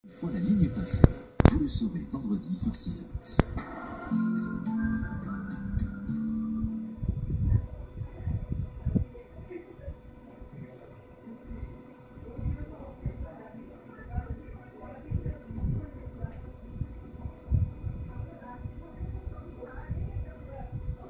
Une fois la ligne passée, vous le saurez vendredi sur 6 heures.